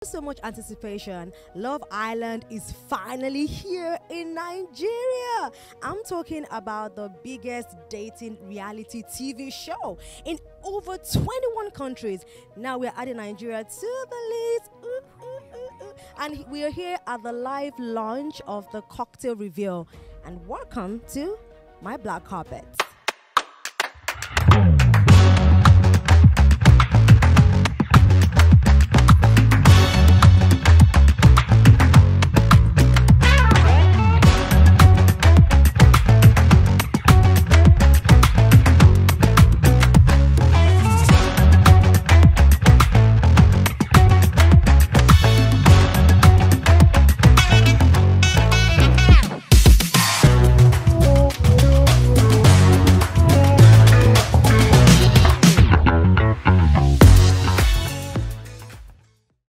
so much anticipation, Love Island is finally here in Nigeria. I'm talking about the biggest dating reality TV show in over 21 countries. Now we're adding Nigeria to the list. And we are here at the live launch of the cocktail reveal. And welcome to my black carpet.